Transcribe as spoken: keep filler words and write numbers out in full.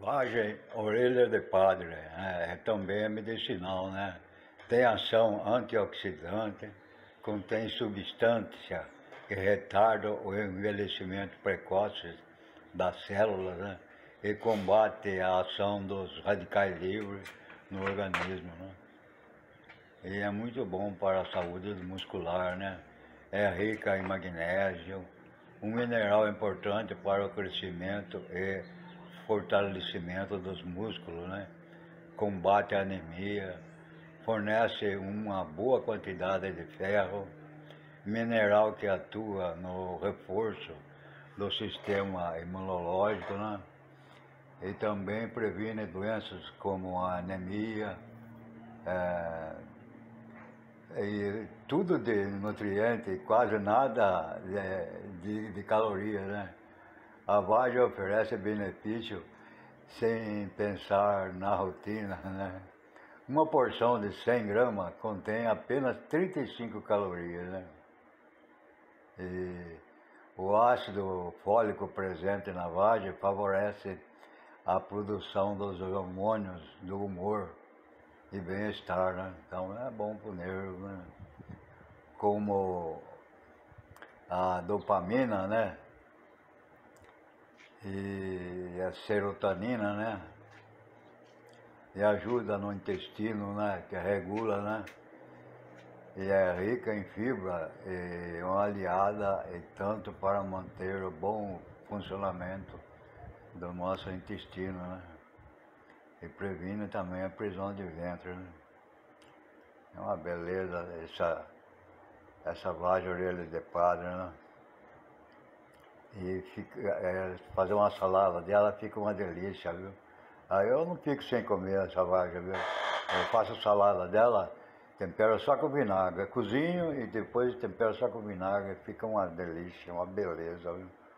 Vagem, orelha de padre, é, também é medicinal, né? Tem ação antioxidante, contém substância que retarda o envelhecimento precoce das células, né? E combate a ação dos radicais livres no organismo, né? E é muito bom para a saúde muscular, né? É rica em magnésio, um mineral importante para o crescimento e fortalecimento dos músculos, né? Combate a anemia, fornece uma boa quantidade de ferro, mineral que atua no reforço do sistema imunológico, né? E também previne doenças como a anemia, é, e tudo de nutriente, quase nada de, de, de calorias, né? A vagem oferece benefício sem pensar na rotina, né? Uma porção de cem gramas contém apenas trinta e cinco calorias, né? E o ácido fólico presente na vagem favorece a produção dos hormônios do humor e bem-estar, né? Então é bom para o nervo, né? Como a dopamina, né? E a serotonina, né? E ajuda no intestino, né? Que regula, né? E é rica em fibra e uma aliada e tanto para manter o bom funcionamento do nosso intestino, né? E previne também a prisão de ventre, né? É uma beleza essa, essa vagem orelha de padre, né? E fica, é, fazer uma salada dela fica uma delícia, viu? Aí eu não fico sem comer essa vagem, viu? Eu faço salada dela, tempero só com vinagre, cozinho e depois tempero só com vinagre, fica uma delícia, uma beleza, viu?